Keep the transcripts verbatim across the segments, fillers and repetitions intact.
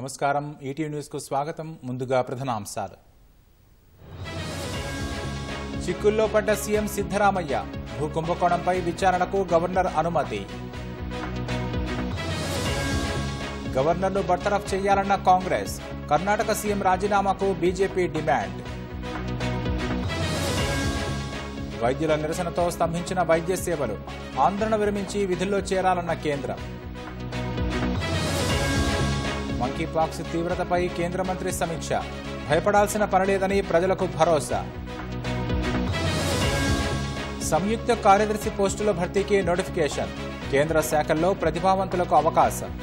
నమస్కారం ETV news కు స్వాగతం ముందుగా ప్రధానాంశాలు చిక్కుల్లో పడ్డ సీఎం సిద్ధరామయ్య భూ కుంభకోణంపై విచారణకు గవర్నర్ అనుమతి గవర్నర్ను బర్తరఫ్ చేయాలన్న కాంగ్రెస్ కర్ణాటక సీఎం రాజీనామాకు బీజేపీ డిమాండ్ వైద్యుల నిరసనతో స్తంభించిన వైద్య సేవలు ఆందోళన విరమించి విధుల్లో చేరాలన్న కేంద్రం మంకీపాక్స్ తీవ్రతపై కేంద్ర మంత్రి సమీక్ష భయపడాల్సిన పనిలేదని ప్రజలకు భరోసా సంయుక్త కార్యదర్శి పోస్టుల భర్తీకి నోటిఫికేషన్ కేంద్ర శాఖల్లో ప్రతిభావంతులకు అవకాశం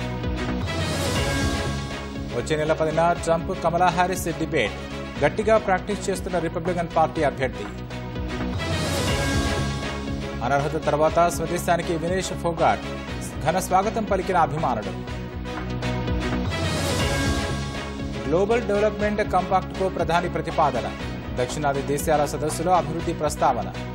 వచ్చే నెల పదిన ట్రంప్ కమలా హ్యారిస్ డిబేట్ గట్టిగా ప్రాక్టీస్ చేస్తున్న రిపబ్లికన్ పార్టీ అభ్యర్థి అనర్హత తర్వాత స్వదేశానికి వినేష్ ఫోగాట్ ఘన స్వాగతం పలికిన అభిమానులు గ్లోబల్ డెవలప్మెంట్ కంపాక్ట్ కు ప్రధాని ప్రతిపాదన దక్షిణాది దేశాల సదస్సులో అభివృద్ధి ప్రస్తావన